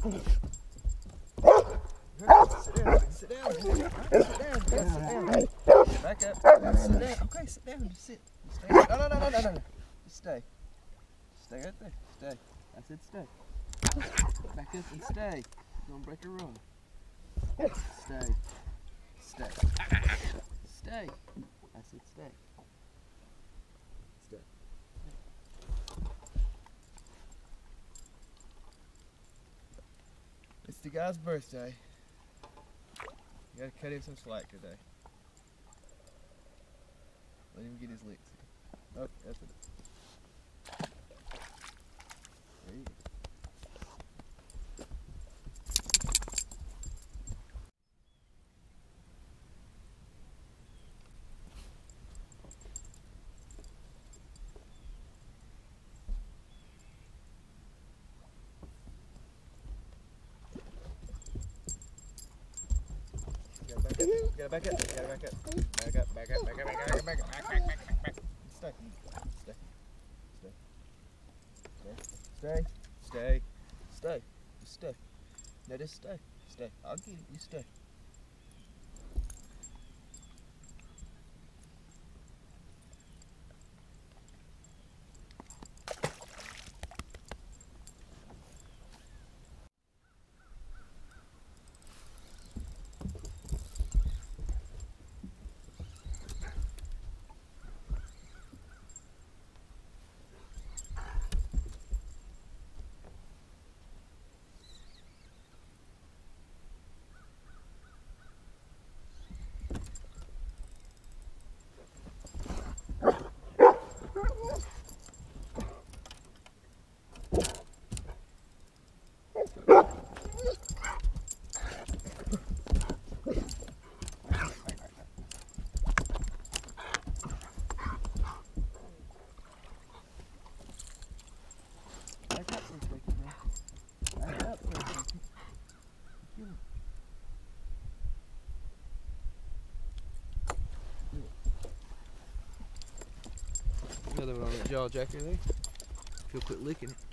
Sit down. Sit down. Sit down. Yes, sit down. Back up. Sit down. Okay, sit down. Just sit. Just stay. No. Just stay. Stay right there. Stay. I said stay. Back up and stay. Don't break a run. Stay. Stay. Stay. I said stay. Stay. It's the guy's birthday. You gotta cut him some slack today. Let him get his licks. Oh, that's it. There you go. Gotta back up. Gotta back up. Back up. Back up. Back up. Back up. Back up. Back. Stay. Stay. Stay. Stay. Stay. Just stay. No, just stay. Stay. I'll get it. You stay. Another one on that jaw jacker there. If you'll quit licking it.